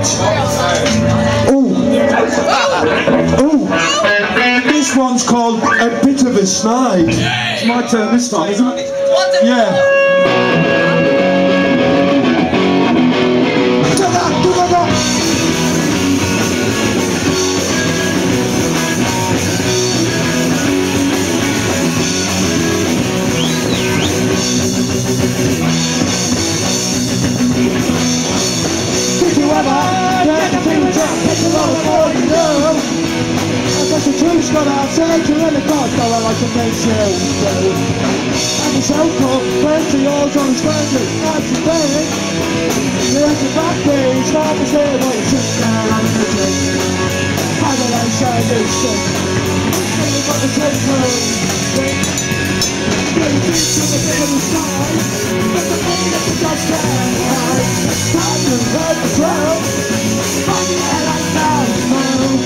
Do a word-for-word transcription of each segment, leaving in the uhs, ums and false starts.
Ooh. Ooh. This one's called A Bit of a Slide. It's my turn this time, isn't it? Yeah. Got our centre in the cross, go like a big shield. And the so-called friends of yours on the stranger, that's the thing. You're at the back page, start to say what you sit down on the drink. How do they say this thing? You've got the take home. You're the beach in the bit of the sky, but the pain of the dust down high. Time to hurt the crowd, find the air like now, smile.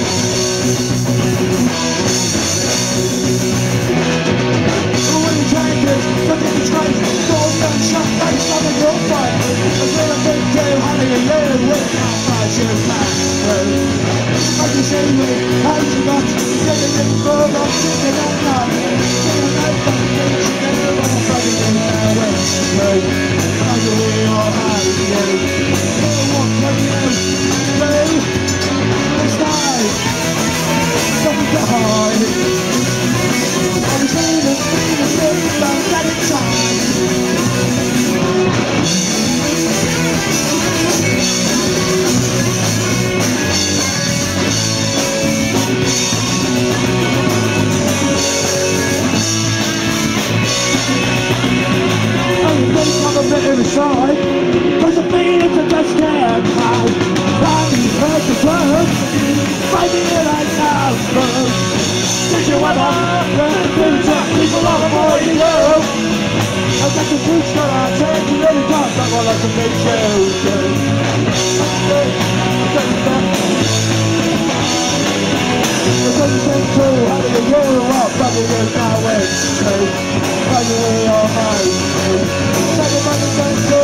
Inside, cause the feelings are just can't hide. Finally heard the word, fighting it right now. Did you ever learn things that people love more you know? I got the boots that I take you really can't talk all like a big show. Because it's been true, how do you roll up, probably there's no way to say, how do we all hide? Everybody